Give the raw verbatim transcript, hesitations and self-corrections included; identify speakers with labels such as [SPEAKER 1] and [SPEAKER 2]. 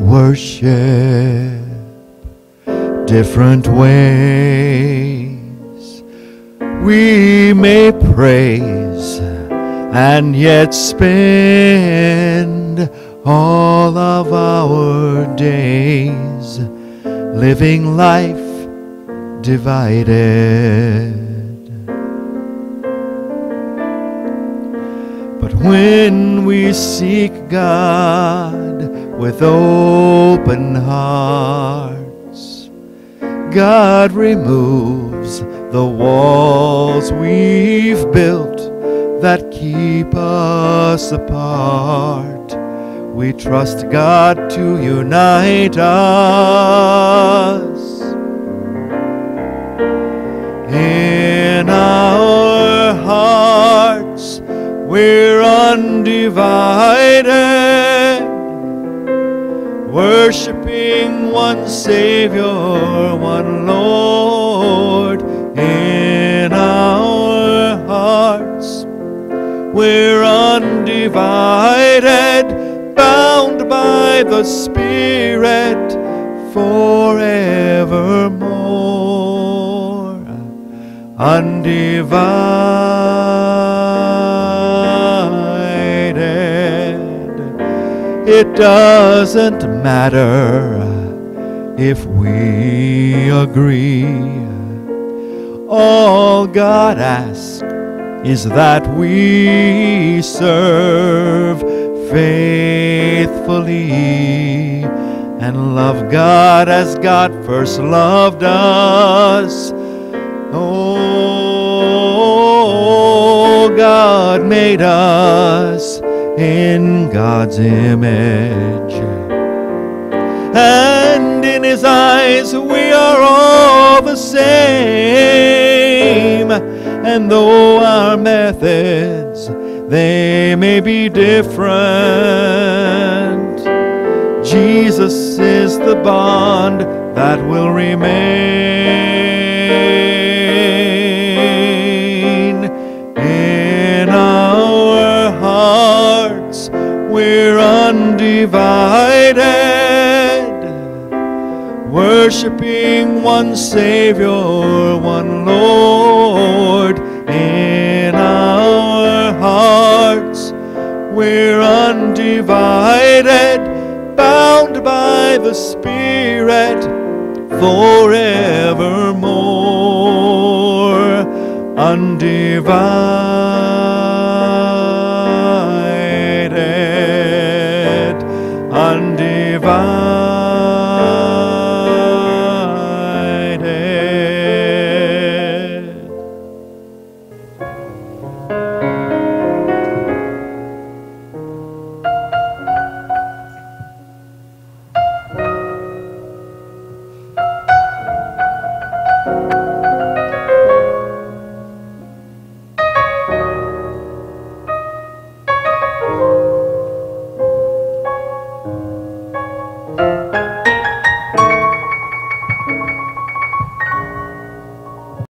[SPEAKER 1] worship different ways. We may praise and yet spend all of our days living life divided. But when we seek God with open hearts, God removes the walls we've built that keep us apart. We trust God to unite us in our hearts. We're undivided, worshiping one Savior, one Lord. In our hearts, we're undivided, bound by the Spirit forevermore. Undivided. It doesn't matter if we agree. All God asks is that we serve faithfully and love God as God first loved us. Oh, God made us in God's image, and in His eyes we are all the same. And though our methods, they may be different, Jesus is the bond that will remain. In our hearts, we're undivided, worshiping one Savior, one Lord. In our hearts, we're undivided, bound by the Spirit forevermore. Undivided.